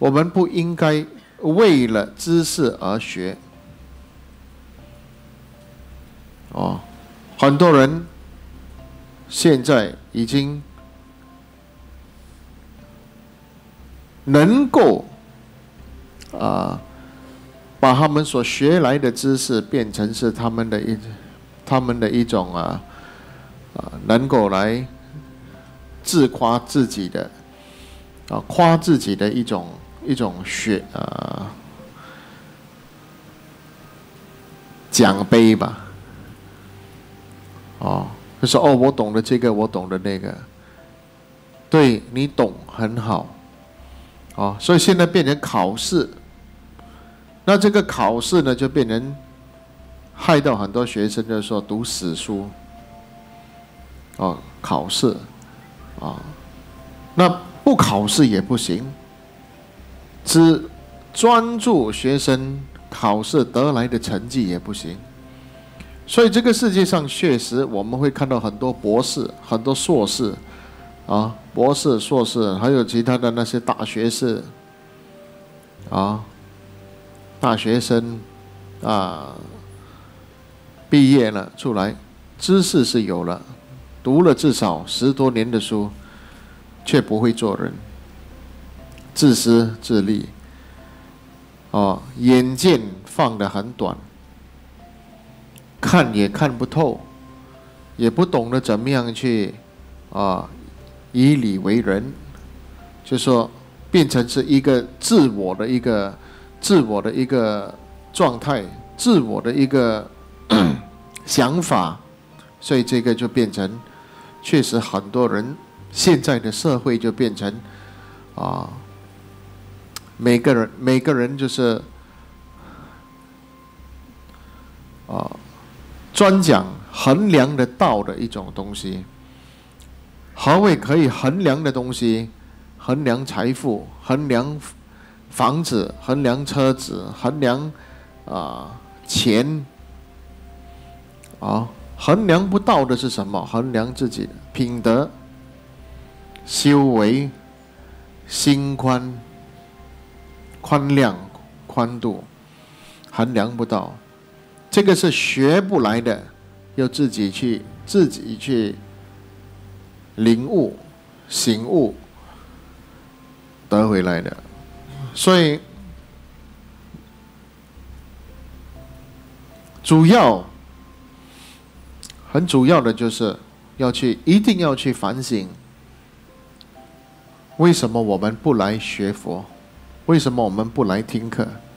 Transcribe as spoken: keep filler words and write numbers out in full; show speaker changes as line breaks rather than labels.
我们不应该为了知识而学。哦，很多人现在已经能够啊、呃，把他们所学来的知识变成是他们的一他们的一种啊啊、呃，能够来自夸自己的啊、呃，夸自己的一种一种学啊、呃、奖杯吧。哦，就说哦，我懂得这个，我懂得那个，对你懂很好。哦，所以现在变成考试，那这个考试呢，就变成害到很多学生，就是说读死书。哦，考试，啊、哦，那不考试也不行，只专注学生考试得来的成绩也不行。所以这个世界上确实我们会看到很多博士、很多硕士，啊，博士、硕士，还有其他的那些大学士，啊，大学生，啊，毕业了出来，知识是有了，读了至少十多年的书，却不会做人，自私自利，哦，眼见放得很短。看也看不透，也不懂得怎么样去啊以理为人，就说变成是一个自我的一个自我的一个状态，自我的一个想法，所以这个就变成，确实很多人现在的社会就变成啊，每个人每个人就是啊。专讲衡量得到的一种东西。何谓可以衡量的东西？衡量财富，衡量房子，衡量车子，衡量啊、呃、钱啊，衡量不到的是什么？衡量自己的品德、修为、心宽、宽量、宽度，衡量不到。这个是学不来的，要自己去自己去领悟、醒悟得回来的。所以主要很主要的就是要去一定要去反省，为什么我们不来学佛？为什么我们不来听课？